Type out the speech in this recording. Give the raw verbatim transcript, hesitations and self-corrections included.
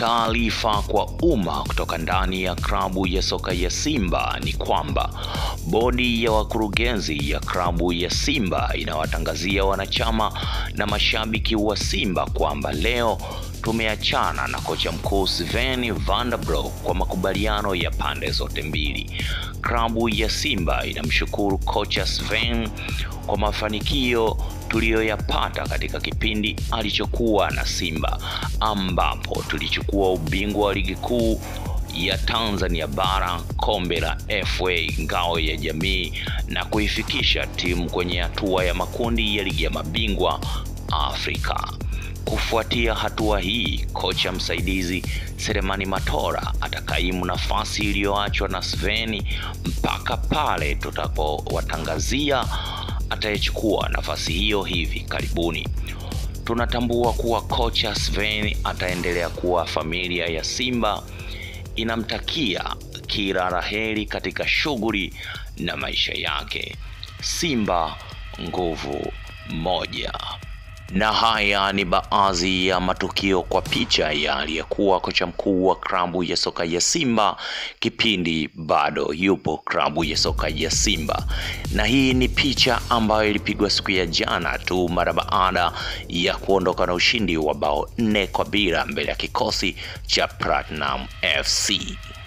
Taarifa kwa umma kutoka ndani ya klabu ya soka ya Simba ni kwamba bodi ya wakurugenzi ya klabu ya Simba inawatangazia wanachama na mashabiki wa Simba kwamba leo tumeachana na kocha mkuu Sven van der Broek kwa makubaliano ya pande zote mbili. Klabu ya Simba inamshukuru kocha Sven kwa mafanikio tuliyoyapata katika kipindi alichokuwa na Simba, ambapo tulichukua ubingwa wa ligi kuu ya Tanzania bara, kombe la F A, ngao ya jamii, na kuifikisha timu kwenye hatua ya makundi ya ligi ya mabingwa Afrika. Kufuatia hatua hii, kocha msaidizi Selemani Matola atakaimu nafasi iliyoachwa na Sven mpaka pale tutakapowatangazia atayechukua nafasi hiyo hivi karibuni. Tunatambua kuwa kocha Sven ataendelea kuwa familia ya Simba inamtakia kila laheri katika shughuli na maisha yake. Simba nguvu moja. Na haya ni baadhi ya matukio kwa picha ya aliyekuwa kocha mkuu wa klabu ya soka ya Simba kipindi bado yupo klabu ya soka ya Simba. Na hii ni picha ambayo ilipigwa siku ya jana tu mara baada ya kuondoka na ushindi wa bao nne kwa bila mbele ya kikosi cha Platinum F C.